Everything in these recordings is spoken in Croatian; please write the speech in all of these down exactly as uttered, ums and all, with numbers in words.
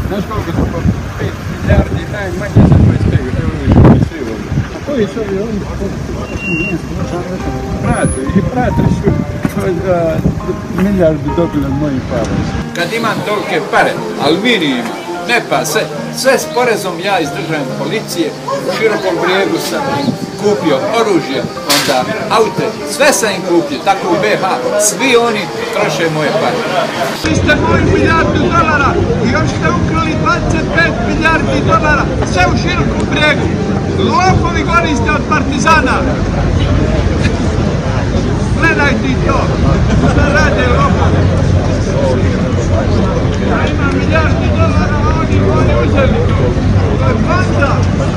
Znaš koliko su po pet milijardi najmanje za dvadeset pet euro svi ovdje. A koji su ovi ovdje? Prate, i prate su milijardu dobili od mojih para. Kad imam tolike pare, aluminij, ne pa, sve, sve s porezom ja izdržavam policije, u Širokom Brijegu sam im kupio oružje, onda aute, sve sam im kupio, tako u be ha, svi oni troše moje pare. Vi ste moji milijardu dolara i još ste ukrali dvadeset pet milijardi dolara, sve u Širokom Brijegu. Lopovi gori ste od partizana. Gledaj ti to, što rade lopovi. Ja imam milijardi dolara, a oni oni uzeli to. To je banda.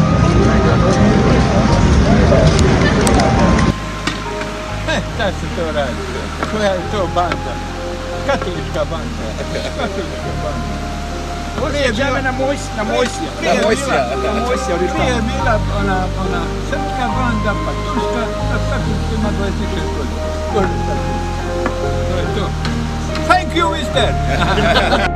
E, šta se to radi? Koja je to banda? Katolička banda. Katolička banda. Prije je bila na Mojsija. Na Mojsija. Na Mojsija. Prije je bila ona, ona srpska banda, pa turska, a tako ima dvadeset šest godina. To je to. Thank you, mister!